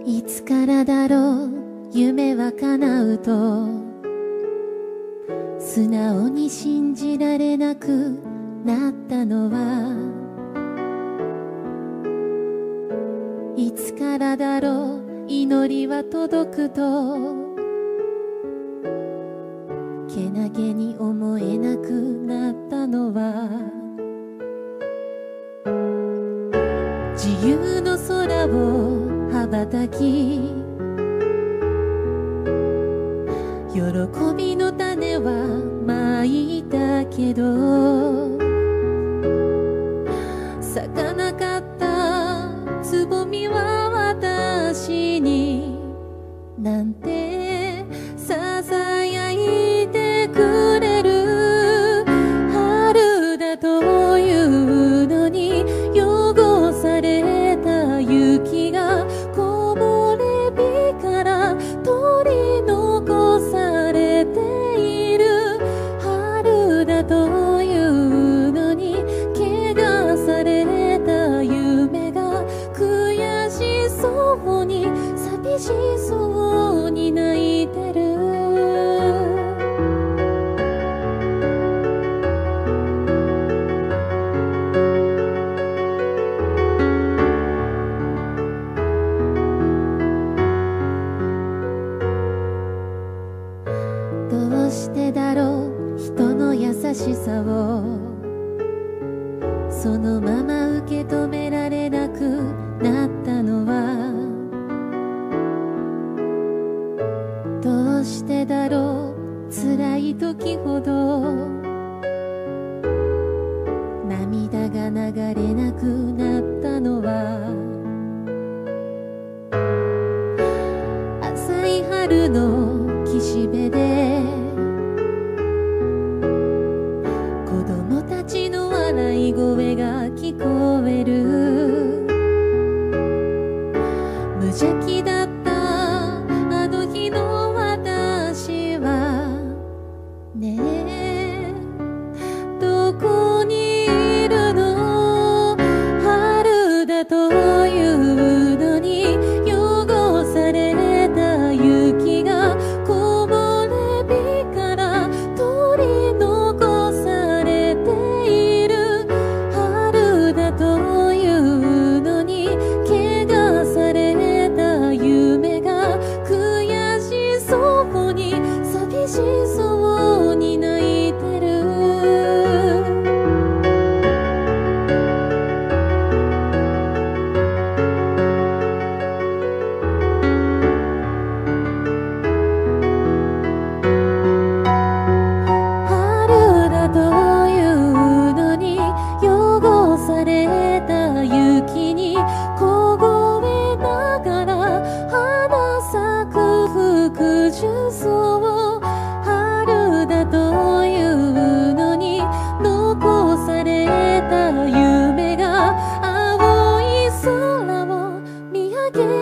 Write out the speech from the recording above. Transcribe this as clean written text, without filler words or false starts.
いつからだろう夢は叶うと素直に信じられなくなったのはいつからだろう祈りは届くとけなげに思えなくなったのは自由の空を羽ばたき喜びの種はまいたけど咲かなかったつぼみは私になんてささやいてくれる春だというのに汚された雪がこぼれ日から取り残されている春だというのに怪我された夢が悔しそうに寂しそうに泣いてるどうしてだろう人の優しさをそのまま受け止められなくなったのはどうしてだろう辛い時ほど涙が流れなくなったのは浅い春の岸辺で子供たちの笑い声が聞こえる無邪気だったあの日の私はねえどこにいるの春だというのに汚された雪がこぼれ日から取り残されている春だというのに怪我された夢が悔しそうに寂しそうに泣いてる春だというのに汚された雪に凍えながら花咲く福寿草春だというのに残された夢が青い空を見上げ